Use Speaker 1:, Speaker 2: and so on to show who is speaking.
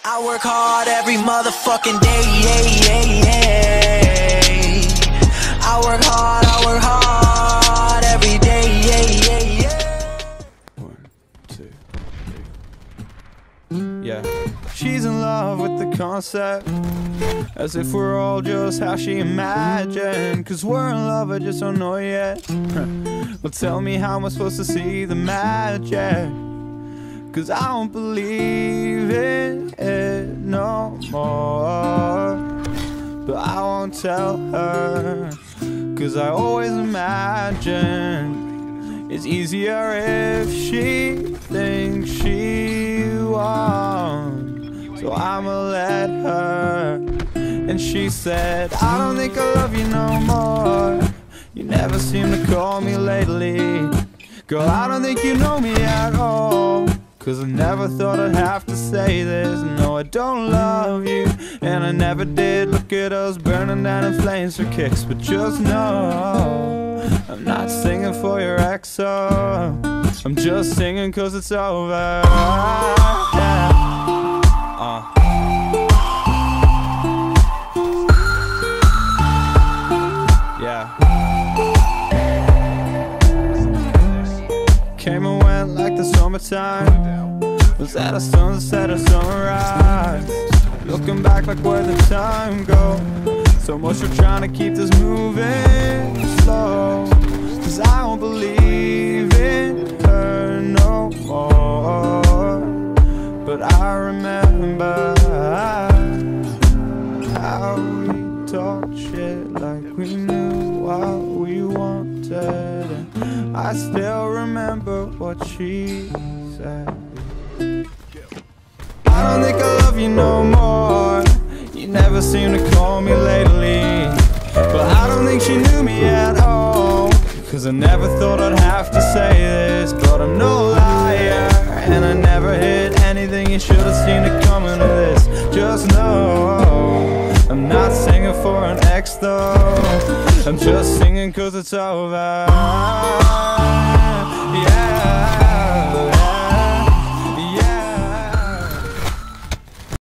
Speaker 1: I work hard every motherfucking day, I work hard every day,
Speaker 2: 1, 2, 3. Yeah. She's in love with the concept, as if we're all just how she imagined. Cause we're in love, I just don't know yet. Well, tell me, how am I supposed to see the magic? Cause I don't believe in it no more. But I won't tell her, cause I always imagine it's easier if she thinks she won. So I'ma let her. And she said, I don't think I love you no more. You never seem to call me lately. Girl, I don't think you know me at all. Cause I never thought I'd have to say this. No, I don't love you, and I never did. Look at us burning down in flames for kicks. But just know, I'm not singing for your ex, oh. I'm just singing cause it's over, yeah. Yeah. Came and went like the summertime. Was at a sunset or sunrise. Looking back like where the time goes. So much for trying to keep this moving slow. Cause I don't believe in her no more. But I remember how we talked shit like we knew what we wanted. And I still remember what she said. I don't think I love you no more. You never seem to call me lately. But I don't think she knew me at all. Cause I never thought I'd have to say this. But I'm no liar, and I never hid anything. You should have seen it coming to this. Just know, I'm not singing for an ex though. I'm just singing cause it's over, yeah.